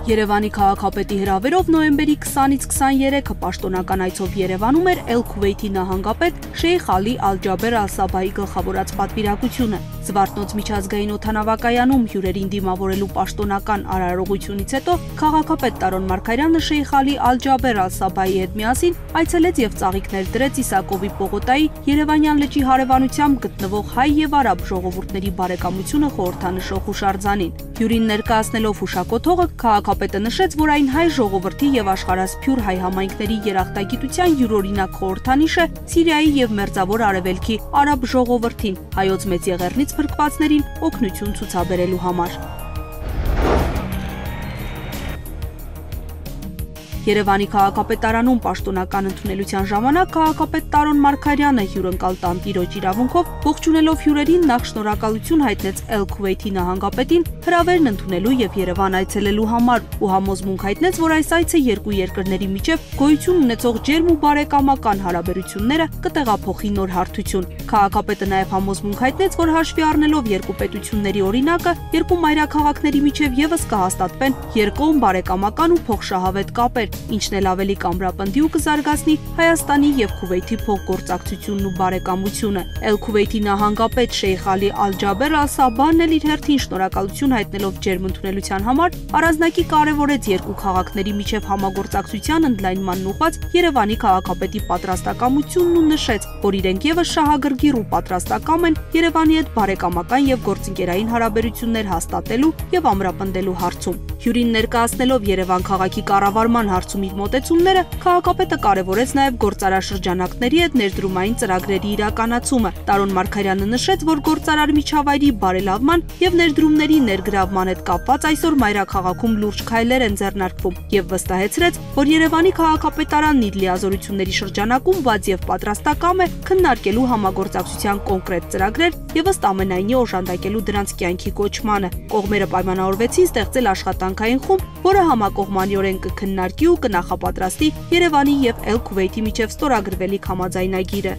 Երևանի քաղաքապետի հրավերով նոյեմբերի 20-ից 23-ը պաշտոնական այցով Երևանում էր Էլ-Քուվեյթի նահանգապետ Շեյխ Ալի Ալ-Ջաբեր Ալ-Սաբահի գլխավորած պատվիրակությունը։ Զվարթնոց միջազգային օդանավակայանում հյուրերին դիմավորելու պաշտոնական արարողությունից հետո քաղաքապետ Տարոն Մարգարյանը Շեյխ Ալի Ալ-Ջաբեր Ալ-Սաբահի հետ միասին այցելեց եւ ծաղիկներ դրեց Իսակովի պողոտայի Երևանյան լճի հարևանությամբ գտնվող հայ եւ արաբ ժողովուրդների բարեկամությունը խորհրդանշող հուշարձանին։ Հյուրին ներկայացնելով հուշակոթողը քաղաքապետը նշեց, որ այն հայ ժողովրդի եւ աշխարհասփյուր հայ համայնքների երախտագիտության յուրօրինակ խորհրդանիշ է Սիրիայի եւ Մերձավոր Արևելքի արաբ ժողովրդին հայոց մեծ եղեռնից փրկվածներին օգնություն ցուցաբերելու համար։ Երևանի քաղաքապետարանում պաշտոնական ընդունելության ժամանակ քաղաքապետ Տարոն Մարգարյանը հյուրընկալ տանտիրոջ իրավունքով ողջունելով հյուրերին նախ շնորհակալություն հայտնեց Էլ-Քուվեյթի նահանգապետին հրավերն ընդունելու եւ Երևան այցելելու համար ու համոզմունք հայտնեց, որ այս այցը երկու երկրների միջև գոյություն ունեցող ջերմ ու բարեկամական հարաբերությունները կտեղափոխի նոր հարթություն։ Քաղաքապետը նաեւ համոզմունք հայտնեց, որ հաշվի առնելով երկու պետությունների օրինակը, երկու մայրաքաղաքների միջև եւս կհաստատվեն երկկողմ բարեկամական ու փոխշահավետ կապեր, ինչն էլ ավելի կամրապնդի ու կզարգացնի Հայաստանի եւ Քուվեյթի փոխգործակցությունն ու բարեկամությունը։ Էլ-Քուվեյթի նահանգապետ Շեյխ Ալի Ալ-Ջաբեր Ալ-Սաբահն էլ իր հերթին շնորհակալություն հայտնելով ջերմ ընդունելության համար առանձնակի կարևորեց երկու քաղաքների միջև համագործակցության ընդլայնմանն ուղղված Երևանի քաղաքապետի պատրաստակամությունն ու նշեց, որ իրենք եւս շահագրգիռ ու պատրաստակամ են Երևանի հետ բարեկամական եւ գործընկերային հարաբերություններ հաստատելու եւ ամրապնդելու հարցում։ Հյուրին ներկայացնելով Երևան քաղաքի կառավարման հարցում իր մոտեցումները, քաղաքապետը կարևորեց նաև գործարար շրջանակների հետ ներդրումային ծրագրերի իրականացումը։ Տարոն Մարգարյանը նշեց, որ գործարար միջավայրի բարելավման եւ ներդրումների ներգրավման հետ կապված այսօր մայրաքաղաքում լուրջ քայլեր են ձեռնարկվում եւ վստահեցրեց, որ Երևանի քաղաքապետարանն իր լիազորությունների շրջանակում բաց եւ պատրաստակամ է քննարկելու համագործակցության կոնկրետ ծրագրեր եւ ըստ ամենայնի օժանդակելու դրանց կյանքի կոչմանը։ Կողմերը պայմանավորվեցին ստեղծել աշխատանքային խումբ, որը համակողմանիորեն կքննարկի ու կնախապատրաստի Երևանի եւ Էլ-Քուվեյթի միջև ստորագրվելիք համաձայնագիրը։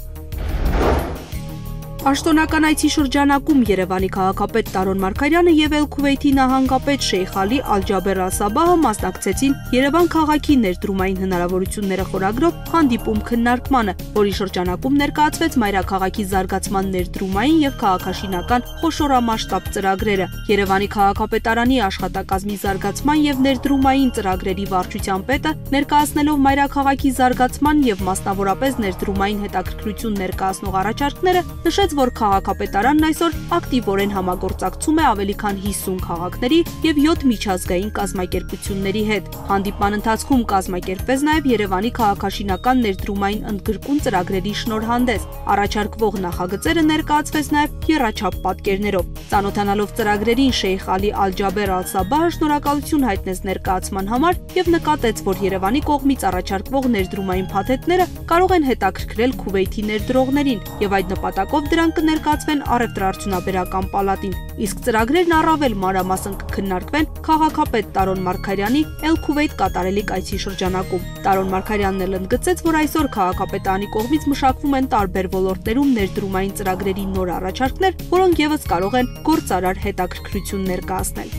Պաշտոնական այցի շրջանակում Երևանի քաղաքապետ Տարոն Մարգարյանը եւ Էլ-Քուվեյթի նահանգապետ Շեյխ Ալի Ալ-Ջաբեր Ալ-Սաբահը մասնակցեցին Երևան քաղաքի ներդրումային հնարավորությունները խորագրով հանդիպում քննարկմանը, որի շրջանակում ներկայացվեց մայրաքաղաքի զարգացման ներդրումային եւ քաղաքաշինական խոշորամասշտաբ ծրագրերը։ Երևանի քաղաքապետարանի աշխատակազմի զարգացման եւ ներդրումային ծրագրերի վարչության պետը ներկայացնելով մայրաքաղաքի զարգացման եւ մասնավորապես ներդրումային հետաքրքրություն ներկայացնող առաջարկները նշեց, որ քաղաքապետարանն այսօր ակտիվորեն համագործակցում է ավելի քան 50 քաղաքների եւ 7 միջազգային կազմակերպությունների հետ։ Հանդիպման ընթացքում կազմակերպվեց նաեւ Երևանի քաղաքաշինական ներդրումային ընդգրկուն ծրագրերի շնորհանդես։ Առաջարկվող նախագծերը ներկայացվեց նաեւ եռաչափ պատկերներով։ Ծանոթանալով ծրագրերին Շեյխ Ալի Ալ-Ջաբեր Ալ-Սաբահը շնորհակալություն հայտնեց ներկայացման համար եւ նկատեց, որ Երևանի կողմից առաջարկվող ներդրումային փաթեթները կարող են հետաքրքրել Քուվեյթի ներդրողներին եւ այդ նպատակով դրանք կներկայացվեն առևտրաարդյունաբերական պալատին, իսկ ծրագրերն առավել մանրամասն կքննարկվեն քաղաքապետ Տարոն Մարգարյանի Էլ-Քուվեյթ կատարելիք այցի շրջանակում։ Տարոն Մարգարյանն էլ ընդգծեց, որ այսօր քաղաքապետարանի կողմից մշակվում են տարբեր ոլորտներում ներդրումային ծրագրերի նոր առաջարկներ, որոնք եւս կարող են գործարար հետաքրքրություն ներկայացնել։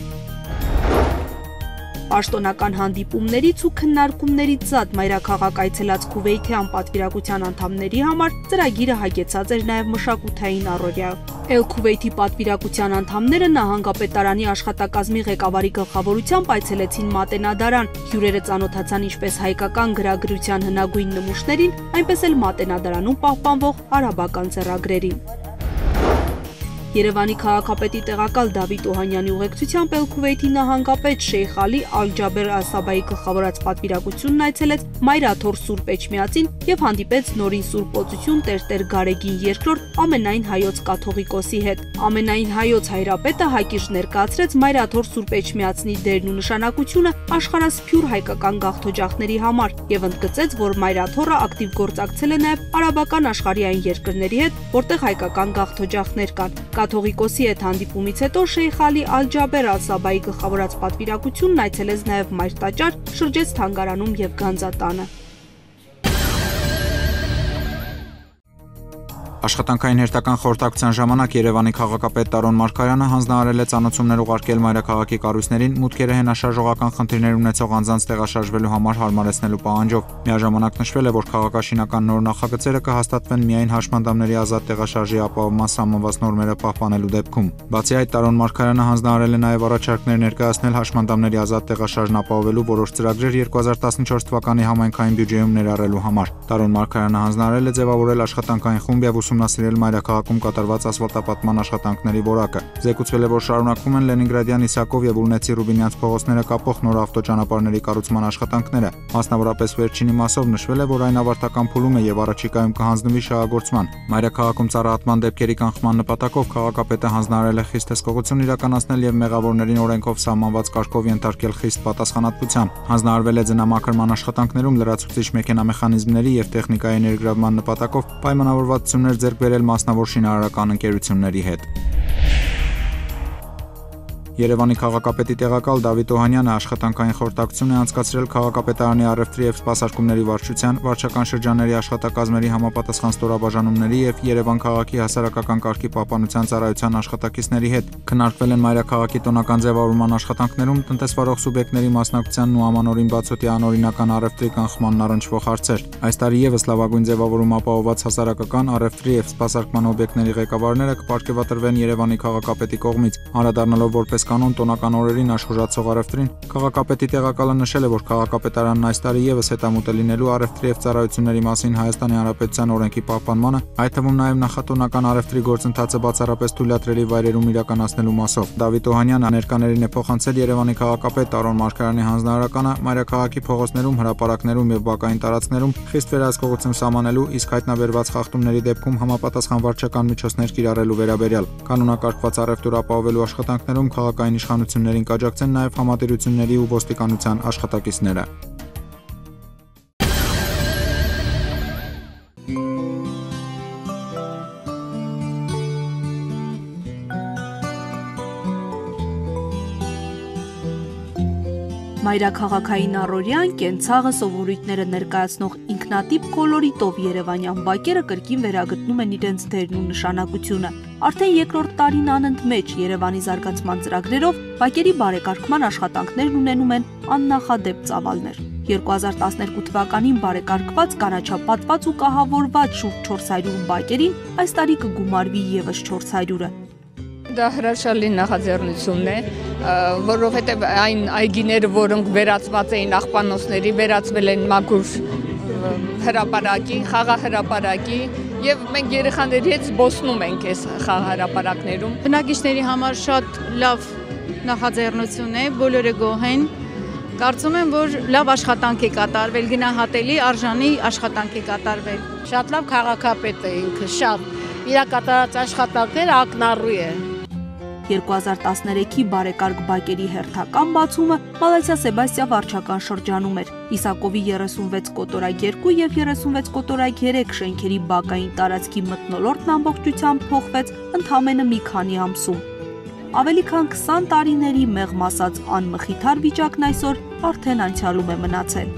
Պաշտոնական հանդիպումներից ու քննարկումներից զատ մայրաքաղաք այցելած Քուվեյթյան պատվիրակության անդամների համար ծրագիրը հագեցած էր նաև մշակութային առօրյայով։ Էլ-Քուվեյթի պատվիրակության անդամները նահանգապետարանի աշխատակազմի ղեկավարի գլխավորությամբ այցելեցին Մատենադարան։ Հյուրերը ծանոթացան ինչպես հայկական գրագրության հնագույն նմուշներին, այնպես էլ Մատենադարանում պահպանվող արաբական ձեռագրերին։ Երևանի քաղաքապետի տեղակալ Դավիթ Օհանյանի ուղեկցությամբ Էլ-Քուվեյթի նահանգապետ Շեյխ Ալի Ալ-Ջաբեր Ալ-Սաբահի գլխավորած պատվիրակությունն այցելեց Մայրաթոր Սուրբ Էջմիածին եւ հանդիպեց նորին Սուրբ Օծություն Տեր Գարեգին II ամենայն հայոց կաթողիկոսի հետ։ Ամենայն հայոց հայրապետը հակիրճ ներկայացրեց Մայրաթոր Սուրբ Էջմիածնի դերն ու նշանակությունը աշխարհասփյուր հայկական գաղթօջախների համար եւ ընդգծեց, որ Մայրաթորը ակտիվ գործակցել է նաեւ արաբական աշխարհի այն երկրների հետ, որտեղ հայկական գաղթօջախներ կան։ Կաթողիկոսի հետ հանդիպումից հետո Շեյխ Ալի Ալ-Ջաբեր Ալ-Սաբահի գլխավորած պատվիրակությունն այցելեց նաև Մայր տաճար, շրջեց թանգարանում եւ գանձատանը։ Աշխատանքային հերթական խորհրդակցության ժամանակ Երևանի քաղաքապետ Տարոն Մարգարյանը հանձնարարել է ծանոթություններ ուղարկել մայրաքաղաքի կառույցներին մուտքերը հենաշարժողական խնդիրներ ունեցող անձանց տեղաշարժվելու համար հարմարեցնելու պահանջով։ Միաժամանակ նշվել է, որ քաղաքաշինական նոր նախագծերը կհաստատվեն միայն հաշմանդամների ազատ տեղաշարժի ապահովման սահմանված նորմերը պահպանելու դեպքում։ Բացի այդ, Տարոն Մարգարյանը հանձնարարել է նաև առաջարկներ ներկայացնել հաշմանդամների ազատ տեղաշարժն ապահովելու որոշ ծրագրեր 2014 թվականի համայնքային բյուջեում ներառելու համար։ Տարոն Մարգարյանը հանձնարարել է ձևավորել աշխատանքային խումբ եւ ուսումնասիրել մայրաքաղաքում կատարված ասֆալտապատման աշխատանքների որակը։ Զեկուցվել է, որ շարունակվում են Լենինգրադյան Իսակով եւ Ուլնեցի Ռուբինյանց փողոցները կապող նոր ավտոճանապարհների կառուցման աշխատանքները։ Մասնավորապես վերջինի մասով նշվել է, որ այն ավարտական փուլում է եւ առաջիկայում կհանձնվի շահագործման։ Մայրաքաղաքում ծառայատման դեպքերի կանխման նպատակով քաղաքապետը հանձնարարել է խիստ հսկողություն իրականացնել եւ մեղավորներին օրենքով սահմանված կարգով ենթարկել խիստ պատասխանատվության։ Հանձնարարվել է ձնամաքրման աշխատանքներում լրացուցիչ մեքենամեխանիզմների եւ տեխնիկայի ներգրավման նպատակով պայմանավորվածություններ ձեռք բերել մասնավոր շինարարական ընկերությունների հետ։ Երևանի քաղաքապետի տեղակալ Դավիթ Օհանյանը աշխատանքային խորհրդակցություն է անցկացրել քաղաքապետարանի առևտրի եւ սպասարկումների վարչության, վարչական շրջանների աշխատակազմերի համապատասխան ստորաբաժանումների եւ Երևան քաղաքի հասարակական կարգի պահպանության ծառայության աշխատակիցների հետ։ Քննարկվել են մայրաքաղաքի տոնական ձևավորման աշխատանքներում տնտեսվարող սուբյեկտների մասնակցությանն ու ամանորին բացօթյա անօրինական առևտրի կանխմանն առնչվող հարցեր։ Այս տարի եւս լավագույն ձևավորում ապահովված հասարակական առևտրի եւ սպասարկման օբյեկտների ղեկավարները կպարգևատրվեն Երևանի քաղաքապետի կողմից, անդրադառնալով որպես կանոն տոնական օրերին աշխուժացող առևտրին, քաղաքապետի տեղակալը նշել է, որ քաղաքապետարանն այս տարի եւս հետամուտ է լինելու առևտրի եւ ծառայությունների մասին Հայաստանի Հանրապետության օրենքի պահպանմանը, այդ թվում նաեւ նախատոնական առևտրի գործընթացը բացառապես թույլատրելի վայրերում իրականացնելու մասով։ Դավիթ Օհանյանը ներկաներին է փոխանցել Երևանի քաղաքապետ Տարոն Մարգարյանի հանձնարարականը մայրաքաղաքի փողոցներում, հրապարակներում եւ բակային տարածքներում խիստ վերահսկողություն սահմանելու, իսկ հայտնաբերված խախտումների դեպքում համապատասխան վարչական միջոցներ կիրառելու վերաբերյալ։ Կանոնակարգված առևտուր ապահովելու աշխատանքներում քաղաքային իշխանություններին կաջակցեն նաև համատիրությունների ու ոստիկանության աշխատակիցները։ Մայրաքաղաքային առօրյան կենցաղը սովորույթները ներկայացնող ինքնատիպ կոլորիտով երևանյան բակերը կրկին վերագտնում են իրենց դերն ու նշանակությունը։ Արդեն երկրորդ տարին անընդմեջ Երևանի զարգացման ծրագրերով բակերի բարեկարգման աշխատանքներն ունենում են աննախադեպ ծավալներ։ 2012 թվականին բարեկարգված, կանաչապատված ու կահավորված շուրջ 400 բակերին այս տարի կգումարվի եւս 400-ը։ Դա հրաշալի նախաձեռնություն է, որովհետև այն այգիները, որոնք վերածված էին աղբանոցների, վերածվել են մաքուր հրապարակի, խաղահրապարակի եւ մենք երեխաների հետ զբոսնում ենք այս խաղահրապարակներում։ Բնակիչների համար շատ լավ նախաձեռնություն է, բոլորը գոհ են։ Կարծում եմ, որ լավ աշխատանք է կատարվել, գնահատելի արժանի աշխատանք է կատարվել։ Շատ լավ քաղաքապետ է ինքը, շատ իր կատարած աշխատանքները ակնառու է։ 2013-ի բարեկարգ բակերի հերթական բացումը Մալազիա Սեբաստիա վարչական շրջանում էր։ Իսակովի 36 կոտորակ 2 եւ 36 կոտորակ 3 շենքերի բակային տարածքի մթնոլորտն ամբողջությամբ փոխվեց ընդամենը մի քանի ամսում։ Ավելի քան 20 տարիների մեղմ ասած անմխիթար վիճակն այսօր արդեն անցյալում է մնացել։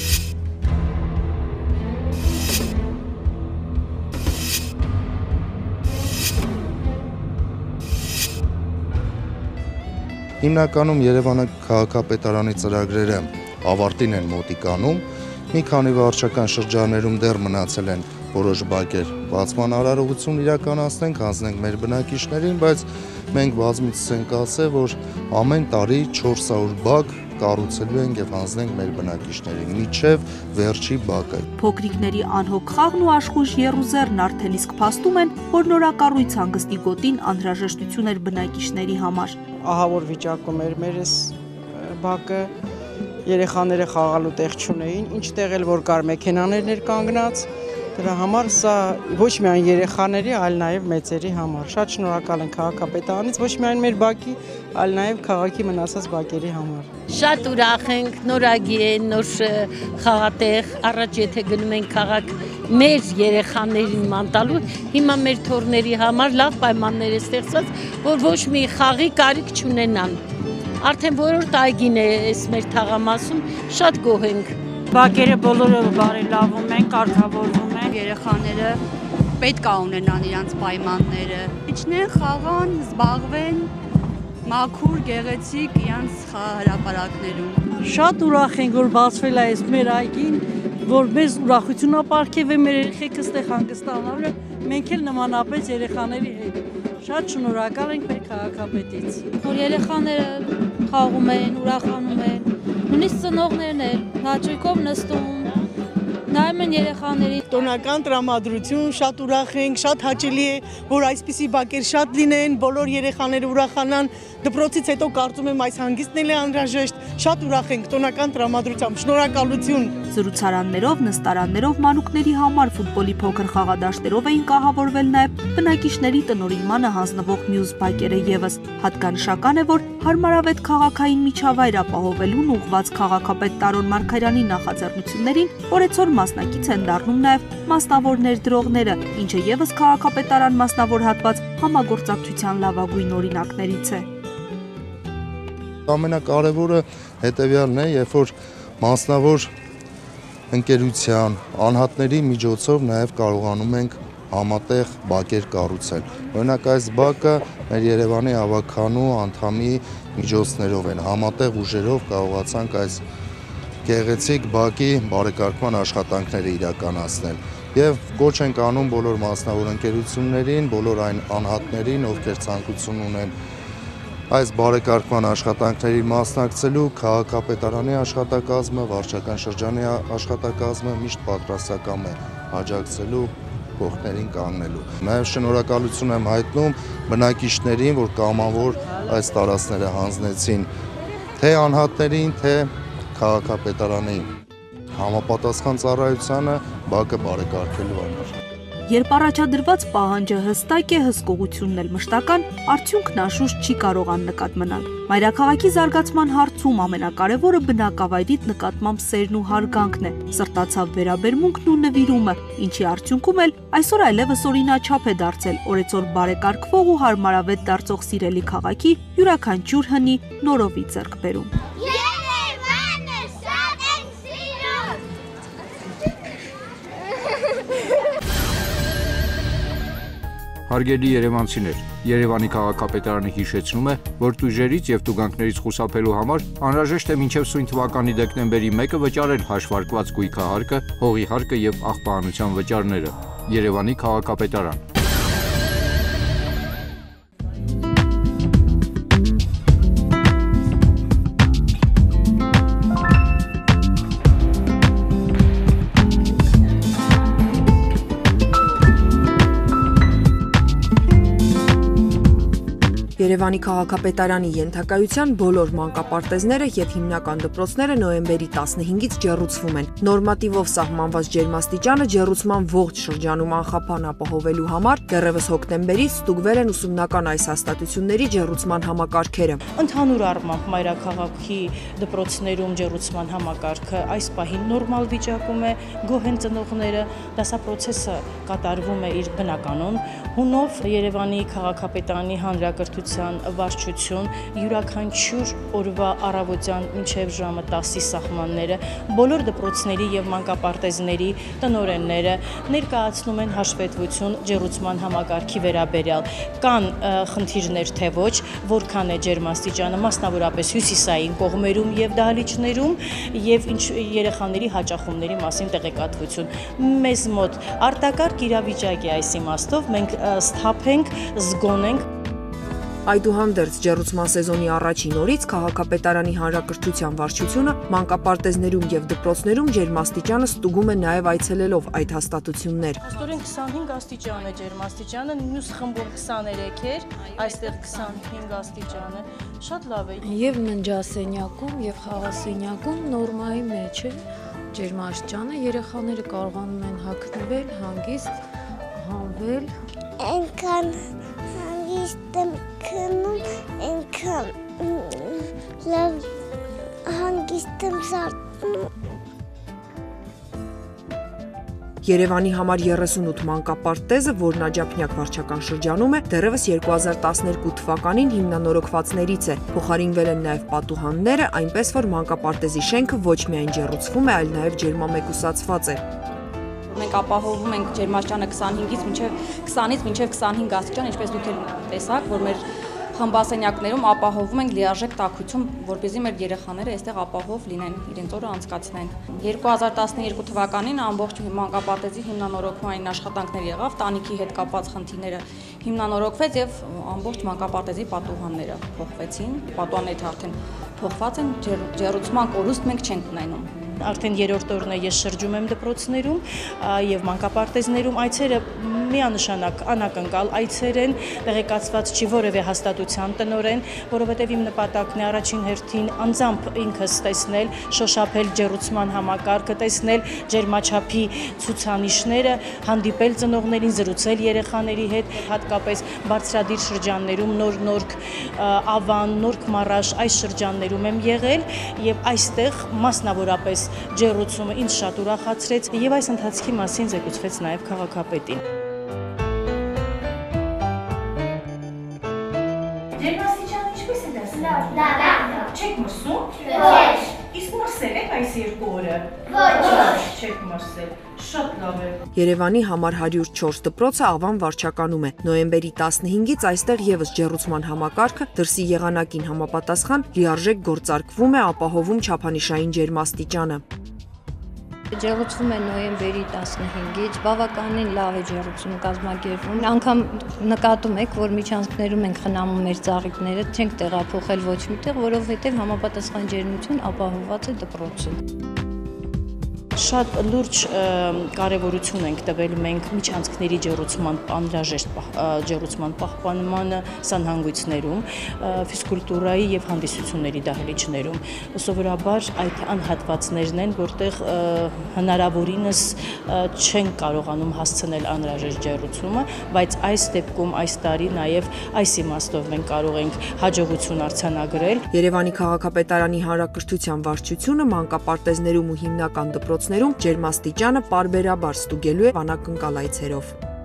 Հիմնականում Երևանի քաղաքապետարանի ծրագրերը ավարտին են մոտիկանում, մի քանի վարչական շրջաններում դեռ մնացել են որոշ բակեր բացման արարողություն իրականացնենք, հանձնենք մեր բնակիչներին, բայց մենք բազմիցս ենք ասել, որ ամեն տարի 400 բակ կառուցելու ենք եւ հանձնենք մեր բնակիչներին մինչեւ վերջի բակը։ Փոքրիկների անհոգ խաղն ու աշխույժ եռուզեռն արդեն իսկ փաստում են, որ նորակառույց հանգստի գոտին անհրաժեշտություն էր բնակիչների համար։ Ահավոր վիճակում էր մեր այս բակը, երեխաները խաղալու տեղ չունեին, ինչ տեղ էլ որ կար մեքենաներ էր կանգնած, դրա համար սա ոչ միայն երեխաների, այլ նաև մեծերի համար։ Շատ շնորհակալ ենք քաղաքապետարանից, ոչ միայն մեր բակի, այլ նաև քաղաքի մնացած բակերի համար։ Շատ ուրախ ենք, նորագի է, նոր խաղատեղ, առաջ եթե գնում ենք քաղաք մեր երեխաներին ման տալու, հիմա մեր թոռների համար լավ պայմաններ է ստեղծված, որ ոչ մի խաղի կարիք չունենան։ Արդեն որորդ այգին է այս մեր թաղամասում, շատ գոհ ենք։ Բակերը բոլորը բարելավում են, կարգավորվում են, երեխաները պետք է ունենան իրենց պայմանները։ Իջնեն, խաղան, զբաղվեն մաքուր, գեղեցիկ իրենց հրապարակներում։ Շատ ուրախ ենք, որ բացվել է այս մեր այգին, որ մեզ ուրախություն ապարգև է մեր երեխեքը ստեղ հանգստանալու, մենք էլ նմանապես երեխաների հետ։ Շատ շնորհակալ ենք մեր քաղաքապետից։ Որ երեխաները խաղում են, ուրախանում են, նույնիսկ ծնողներն էլ հաճույքով նստում, նայում են երեխաներին։ Տոնական տրամադրություն, շատ ուրախ ենք, շատ հաճելի է, որ այսպիսի բակեր շատ լինեն, բոլոր երեխաները ուրախանան, դպրոցից հետո կարծում եմ այս հանգիստն էլ է անհրաժեշտ, շատ ուրախ ենք տոնական տրամադրությամբ, շնորհակալություն։ Զրուցարաններով, նստարաններով, մանուկների համար ֆուտբոլի փոքր խաղադաշտերով էին կահավորվել նաև բնակիչների տնօրինմանը հանձնվող մյուս բակերը ևս։ Հատկանշական է, որ հարմարավետ քաղաքային միջավայր ապահովելուն ուղղված քաղաքապետ Տարոն Մարգարյանի նախաձեռնություններին օրեցօր մասնակից են դառնում նաև մասնավոր ներդրողները, ինչը ևս քաղաքապետարան մասնավոր հատված համագործակցության լավագույն օրինակներից է։ Ամենակարևորը հետևյալն է, երբ որ մասնավոր ընկերության, անհատների միջոցով նաև կարողանում ենք համատեղ բակեր կառուցել։ Օրինակ այս բակը մեր Երևանի ավագանու անդամի միջոցներով են, համատեղ ուժերով կարողացանք այս գեղեցիկ բակի բարեկարգման աշխատանքները իրականացնել։ Եվ կոչ ենք անում բոլոր մասնավոր ընկերություններին, բոլոր այն անհատներին, ովքեր ցանկություն ունեն այս բարեկարգման աշխատանքների մասնակցելու, քաղաքապետարանի աշխատակազմը, վարչական շրջանի աշխատակազմը միշտ պատրաստական է աջակցելու, կողքներին կանգնելու։ Նաև շնորհակալություն եմ հայտնում բնակիչներին, որ կամավոր այս տարածքները հանձնեցին թե անհատներին, թե քաղաքապետարանին համապատասխան ծառայությանը բակը բարեկարգելու համար։ Երբ առաջադրված պահանջը հստակ է, հսկողությունն էլ մշտական, արդյունքն անշուշտ չի կարող աննկատ մնալ։ Մայրաքաղաքի զարգացման հարցում ամենակարևորը բնակավայրիդ նկատմամբ սերն ու հարգանքն է, սրտացավ վերաբերմունքն ու նվիրումը, ինչի արդյունքում էլ այսօր այլևս օրինաչափ է դարձել օրեցօր բարեկարգվող ու հարմարավետ դարձող սիրելի քաղաքի յուրաքանչյուր հնի նորովի ձեռքբերում։ Հարգելի երևանցիներ, Երևանի քաղաքապետարանը հիշեցնում է, որ տույժերից եւ տուգանքներից խուսափելու համար անհրաժեշտ է մինչեւ սույն թվականի դեկտեմբերի 1-ը վճարել հաշվարկված գույքահարկը, հողի հարկը եւ աղբահանության վճարները։ Երևանի քաղաքապետարան։ Երևանի քաղաքապետարանի ենթակայության բոլոր մանկապարտեզները եւ հիմնական դպրոցները նոյեմբերի 15-ից ջեռուցվում են։ Նորմատիվով սահմանված ջերմաստիճանը ջեռուցման ողջ շրջանում անխափան ապահովելու համար դեռևս հոկտեմբերից ստուգվել են ուսումնական այս հաստատությունների ջեռուցման համակարգերը։ Ընդհանուր առմամբ մայրաքաղաքի դպրոցներում ջեռուցման համակարգը այս պահին նորմալ վիճակում է, գոհ են ծնողները, դասապրոցեսը կատարվում է իր բնականon։ Հունով Երևանի քաղաքապետարանի հանրակրթության վարչություն յուրաքանչյուր օրվա առավոտյան մինչև ժամը 10-ի սահմանները բոլոր դպրոցների եւ մանկապարտեզների տնօրենները ներկայացնում են հաշվետվություն ջեռուցման համակարգի վերաբերյալ։ Կան խնդիրներ թե ոչ, որքան է ջերմաստիճանը, մասնավորապես հյուսիսային կողմերում եւ դահլիճներում եւ երեխաների հաճախումների մասին տեղեկատվություն։ Մեզ մոտ արտակարգ իրավիճակ է այս իմաստով, մենք սթափ ենք, զգոն ենք։ Այդուհանդերձ ջեռուցման սեզոնի առաջին օրից քաղաքապետարանի հանրակրթության վարչությունը մանկապարտեզներում եւ դպրոցներում ջերմաստիճանը ստուգում է նաեւ այցելելով այդ հաստատություններ։ Աստորեն 25 աստիճան է ջերմաստիճանը, մյուս խմբում 23 էր, այստեղ 25 աստիճան է, շատ լավ է։ Եվ ննջասենյակում եւ խաղասենյակում նորմայի մեջ է ջերմաստիճանը, երեխաները կարողանում են հագնվել, հանգիստ հանվել։ Այնքան հանգիստ եմ քնում, այնքան լավ հանգիստ եմ զարթնում։ Երևանի համար 38 մանկապարտեզը, որն աջափնյակ վարչական շրջանում է, դեռևս 2012 թվականին հիմնանորոգվածներից է։ Փոխարինվել են նաև պատուհանները, այնպես որ մանկապարտեզի շենքը ոչ միայն ջեռուցվում է, այլ նաև ջերմամեկուսացված է։ Մենք ապահովում ենք ջերմաստիճանը 20-ից մինչև 25 աստիճան, ինչպես դուք տեսաք, որ մեր խմբասենյակներում ապահովում ենք լիարժեք տաքություն, որպեսզի մեր երեխաները այստեղ ապահով լինեն, իրենց օրը անցկացնեն։ 2012 թվականին ամբողջ մանկապարտեզի հիմնանորոգման աշխատանքներ եղավ, տանիքի հետ կապված խնդիրները հիմնանորոգվեց եւ ամբողջ մանկապարտեզի պատուհանները փոխվեցին։ Պատուհանները արդեն փոխված են, ջեռուցման կորուստ մենք չենք ունենում։ Արդեն երրորդ օրն է ես շրջում եմ դպրոցներում եւ մանկապարտեզներում այցերը միանշանակ անակնկալ այցեր են, տեղեկացված չի որևէ հաստատության տնօրեն, որովհետեւ իմ նպատակն է առաջին հերթին անձամբ ինքս տեսնել, շոշափել ջեռուցման համակարգը, տեսնել ջերմաչափի ցուցանիշները, հանդիպել ծնողներին, զրուցել երեխաների հետ, հատկապես բարձրադիր շրջաններում Նորք, Ավան, Նորք Մարաշ այս շրջաններում եմ եղել եւ այստեղ մասնավորապես ջեռուցումը ինձ շատ ուրախացրեց եւ այս ընթացքի մասին զեկուցվեց նաեւ քաղաքապետին։ Ջերմաստիճանը ինչպես է դասում։ Լավ։ Չեք մրսում։ Ոչ։ Իսկ մրսել եք այս 2 օրը։ Ոչ։ Չեք մրսել։ Շատ լավ է։ Երևանի համար 104 դպրոցը Ավան վարչականում է։ Նոյեմբերի 15-ից այստեղ եւս ջեռուցման համակարգը դրսի եղանակին համապատասխան լիարժեք գործարկվում է, ապահովում չափանիշային ջերմաստիճանը։ Ջեռուցվում է նոյեմբերի 15-ից, բավականին լավ է ջեռուցումը կազմակերպվում։ Անգամ նկատում եք, որ միջանցքներում ենք խնամում մեր ծաղիկները, չենք տեղափոխել ոչ միտեղ, որովհետև համապատասխան ջերմություն ապահովված է դպրոցում։ Շատ լուրջ կարևորություն ենք տվել մենք միջանցքների ջեռուցման անհրաժեշտ ջեռուցման պահպանմանը սանհանգույցներում, ֆիզկուլտուրայի եւ հանդիսությունների դահլիճներում։ Սովորաբար այդ անհատվածներն են, որտեղ հնարավորինս չեն կարողանում հասցնել անհրաժեշտ ջեռուցումը, բայց այս դեպքում այս տարի նաեւ այս իմաստով մենք կարող ենք հաջողություն արձանագրել։ Երևանի քաղաքապետարանի հանրակրթության վարչությունը մանկապարտեզներում ու հիմնական դպրոցներում ջերմաստիճանը պարբերաբար ստուգելու է անակնկալ այցերով։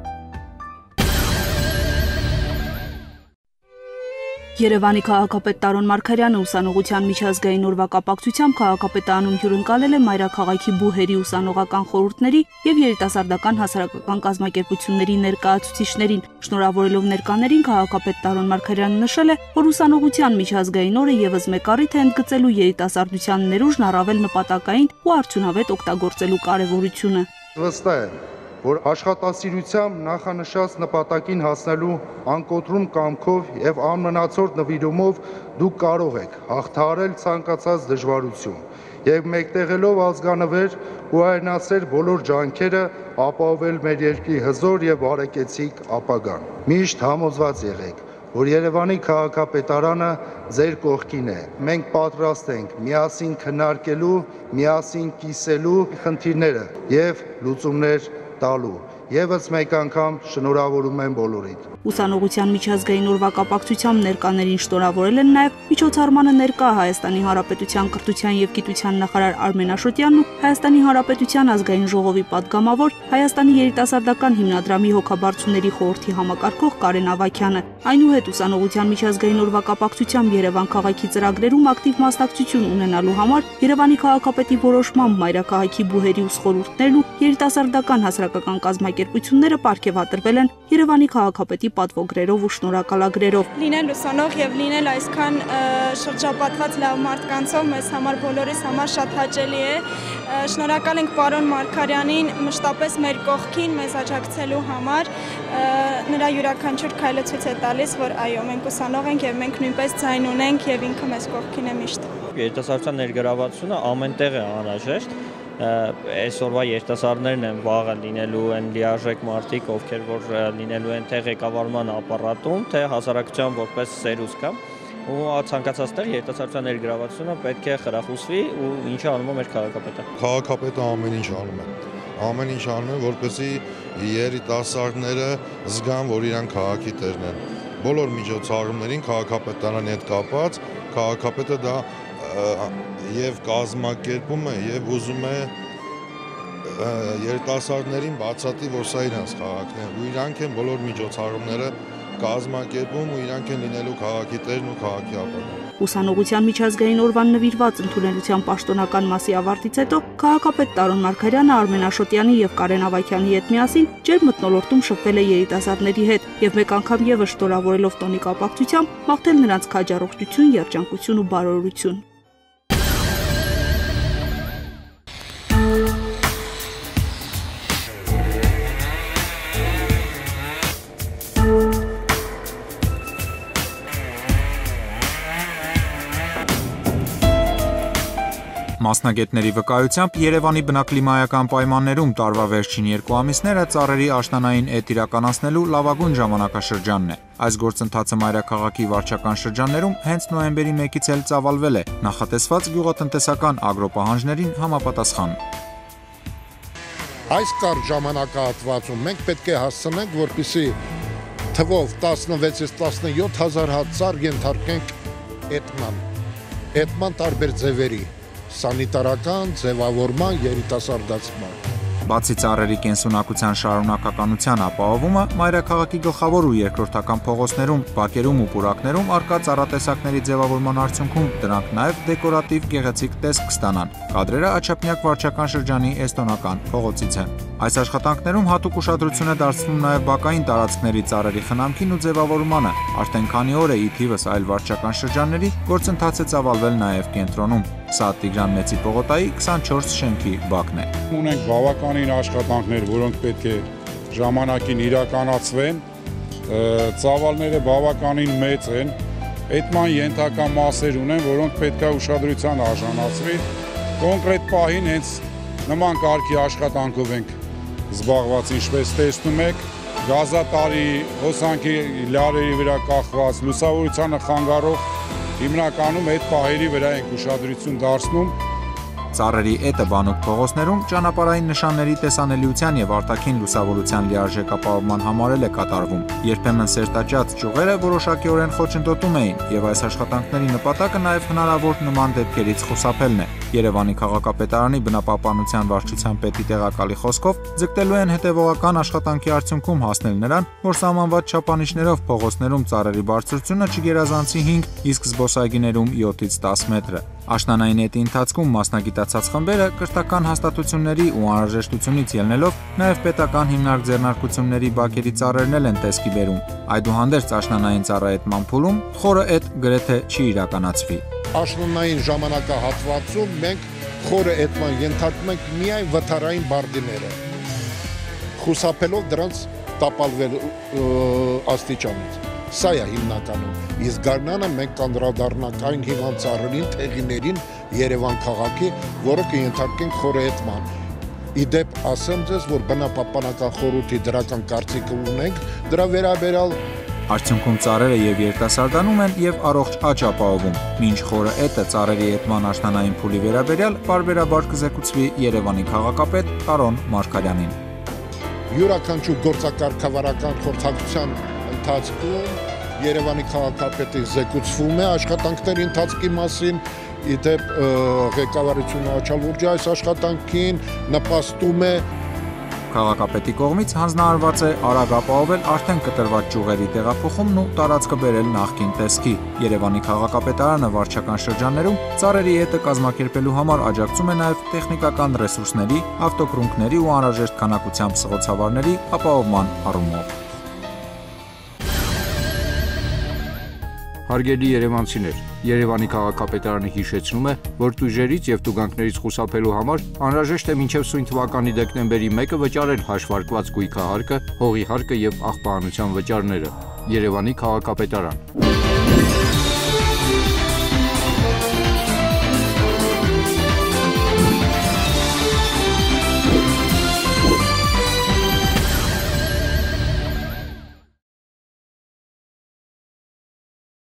Երևանի քաղաքապետ Տարոն Մարգարյանը ուսանողության միջազգային օրվա կապակցությամբ քաղաքապետարանում հյուրընկալել է մայրաքաղաքի բուհերի ուսանողական խորհուրդների եւ երիտասարդական հասարակական կազմակերպությունների ներկայացուցիչներին։ Շնորհավորելով ներկաներին քաղաքապետ Տարոն Մարգարյանը նշել է, որ ուսանողության միջազգային օրը եւս մեկ առիթ է ընդգծելու երիտասարդության ներուժն առավել նպատակային ու արդյունավետ օգտագործելու կարեւորությունը։ Վստահ եմ, որ աշխատասիրությամբ նախանշած նպատակին հասնելու անկոտրում կամքով եւ անմնացորդ նվիրումով դուք կարող եք հաղթահարել ցանկացած դժվարություն եւ մեկտեղելով ազգանվեր ու այրնացել բոլոր ջանքերը ապահովել մեր երկրի հզոր եւ բարեկեցիկ ապագան։ Միշտ համոզված եղեք, որ Երևանի քաղաքապետարանը ձեր կողքին է։ Մենք պատրաստ ենք միասին քննարկելու, միասին կիսելու խնդիրները եւ լուծումներ տալու։ Եվս մեկ անգամ շնորհավորում եմ բոլորիդ։ Ուսանողության միջազգային օրվա կապակցությամբ ներկաներին շնորհավորել են նաև միջոցառմանը ներկա Հայաստանի Հանրապետության կրթության եւ գիտության նախարար Արմեն Աշոտյանն ու Հայաստանի Հանրապետության ազգային ժողովի падգամավոր Հայաստանի երիտասարդական հիմնադրամի հոգաբարձուների խորհրդի համակարգող Կարեն Ավագյանը։ Այնուհետ ուսանողության միջազգային օրվա կապակցությամբ Երևան քաղաքի ծրագրերում ակտիվ մասնակցություն ունենալու համար Երևանի քաղաքապետի որոշմամբ մայրաքաղաքի բուհերի ուսխորհուրդներն ու երիտասարդական հասարակական կազմակերպությունները պարգևատրվել են Երևանի քաղաքապետի պատվոգրերով ու շնորհակալագրերով։ Լինել ուսանող եւ լինել այսքան շրջապատված լավ մարդկանցով մեզ համար բոլորիս համար շատ հաճելի է։ Շնորհակալ ենք պարոն Մարգարյանին մշտապես մեր կողքին մեզ աջակցելու համար։ Նրա յուրաքանչյուր քայլը ցույց է տալիս, որ այո, մենք ուսանող ենք եւ մենք նույնպես ձայն ունենք եւ ինքը մեզ կողքին է միշտ։ Երիտասարդության ներգրավվածությունը ամենտեղ է անհրաժեշտ։ Այսօրվա երիտասարդներն են վաղը լինելու են լիարժեք մարդիկ, ովքեր որ լինելու են թե ղեկավարման ապարատում, թե հասարակության որպես սերուսք, ու ցանկացած տեղ երիտասարդության ներգրավվածությունը պետք է խրախուսվի ու ինչը անում է մեր քաղաքապետը։ Քաղաքապետը ամեն ինչ անում է։ Ամեն ինչ անում է, որպեսզի երիտասարդները զգան, որ իրանք քաղաքի տերն են։ Բոլոր միջոցառումներին քաղաքապետարանի հետ կապված քաղաքապետը դա եւ կազմակերպում է եւ ուզում է երիտասարդներին բացատրի, որ սա իրանց քաղաքն է ու իրանք են բոլոր միջոցառումները կազմակերպում ու իրանք են լինելու քաղաքի տերն ու քաղաքի ապագան։ Ուսանողության միջազգային օրվան նվիրված ընդունելության պաշտոնական մասի ավարտից հետո քաղաքապետ Տարոն Մարգարյանը Արմեն Աշոտյանի եւ Կարեն Ավագյանի հետ միասին ջերմ մթնոլորտում շփվել է երիտասարդների հետ եւ մեկ անգամ եւս շնորհավորելով տոնի կապակցությամբ մաղթել նրանց քաջառողջություն, երջանկություն ու բարօրություն։ Մասնագետների վկայությամբ Երևանի բնակլիմայական պայմաններում տարվա վերջին 2 ամիսները ծառերի աշնանային էդ իրականացնելու լավագույն ժամանակաշրջանն է։ Այս գործընթացը մայրաքաղաքի վարչական շրջաններում հենց նոյեմբերի 1-ից էլ ծավալվել է, նախատեսված գյուղատնտեսական ագրոպահանջներին համապատասխան։ Այս կարճ ժամանակահատվածում մենք պետք է հասցնենք, որպեսզի թվով 16-ից 17 հազար հատ ծառ ենթարկենք էտման տարբեր ձևերի, սանիտարական, ձևավորման, երիտասարդացման։ Բացի ծառերի կենսունակության շարունակականության ապահովումը, մայրաքաղաքի գլխավոր ու երկրորդական փողոցներում, բակերում ու պուրակներում առկա ծառատեսակների ձևավորման արդյունքում դրանք նաև դեկորատիվ գեղեցիկ տեսք կստանան։ Կադրերը Աչափնյակ վարչական շրջանի էստոնական փողոցից են։ Այս աշխատանքներում հատուկ ուշադրություն է դարձվում նաև բակային տարածքների ծառերի խնամքին ու ձևավորմանը։ Արդեն քանի օր է ի թիվս այլ վարչական շրջանների գործընթաց է ծավալվել նաև կենտրոնում։ Սա Տիգրան Մեծի պողոտայի 24 շենքի բակն է։ Ունենք բավականին աշխատանքներ, որոնք պետք է ժամանակին իրականացվեն, ծավալները բավականին մեծ են, էտման ենթակա մասեր ունեն, որոնք պետք է ուշադրության արժանացվի։ Կոնկրետ պահին հենց նման կարգի աշխատանքով ենք զբաղված, ինչպես տեսնում եք, գազատարի, հոսանքի լարերի վրա կախված, լուսավորությանը խանգարող հիմնականում այդ պահերի վրա ենք ուշադրություն դարձնում։ Ծառերի էտը բանուկ փողոցներում ճանապարհային նշանների տեսանելիության եւ արտաքին լուսավորության լիարժեք ապահովման համար է կատարվում։ Երբեմն սերտաճած ճյուղերը որոշակիորեն խոչընդոտում էին եւ այս աշխատանքների նպատակը նաեւ հնարավոր նման դեպքերից խուսափելն է։ Երևանի քաղաքապետարանի բնապահպանության վարչության պետի տեղակալի խոսքով ձգտելու են հետևողական աշխատանքի արդյունքում հասնել նրան, որ սահմանված չափանիշներով փողոցներում ծառերի բարձրությունը չգերազանցի 5, իսկ զբոսայգիներում 7-ից 10 մետրը։ Աշնանային էտի ընթացքում մասնագիտացած խմբերը կրթական հաստատությունների ու անհրաժեշտությունից ելնելով նաև պետական հիմնարկ ձեռնարկությունների բակերի ծառերն են տեսքի բերում։ Այդուհանդերձ աշնանային ծառայետման փուլում խորը էտ գրեթե չի իրականացվի։ Աշնանային ժամանակահատվածում մենք խորը էտման ենթարկում ենք միայն վթարային բարդիները, խուսափելով դրանց տապալվել աստիճանից։ Սա է հիմնականում։ Իսկ գարնանը մենք կանդրադառնանք այն հիվանդ ծառերին, թեղիներին Երևան քաղաքի, որը կենթարկենք խորհետման։ Իդեպ ասեմ ձեզ, որ բնապահպանական խորհրդի դրական կարծիք ունենք դրա վերաբերյալ։ Արդյունքում ծառերը եւ երիտասարդանում են եւ առողջ աճ ապահովում։ Մինչ խորը էտը ծառերի էտման աշնանային փուլի վերաբերյալ պարբերաբար կզեկուցվի Երևանի քաղաքապետ Տարոն Մարգարյանին։ Յուրաքանչյուր գործակարգավարական խորհրդակցության ընթացքում Երևանի քաղաքապետի զեկուցվում է աշխատանքների ընթացքի մասին, իդեպ ղեկավարությունը աչալուրջ այս աշխատանքին նպաստում է։ Քաղաքապետի կողմից հանձնարարված է արագ ապահովել արդեն կտրված ճյուղերի տեղափոխումն ու տարածքը բերել նախկին տեսքի։ Երևանի քաղաքապետարանը վարչական շրջաններում ծառերի էտը կազմակերպելու համար աջակցում է նաև տեխնիկական ռեսուրսների, ավտոկրունկների ու անհրաժեշտ քանակությամբ սղոցավարների ապահովման առումով։ Հարգելի երևանցիներ, Երևանի քաղաքապետարանը հիշեցնում է, որ տույժերից եւ տուգանքներից խուսափելու համար անհրաժեշտ է մինչեւ սույն թվականի դեկտեմբերի 1-ը վճարել հաշվարկված գույքահարկը, հողի հարկը եւ աղբահանության վճարները։ Երևանի քաղաքապետարան։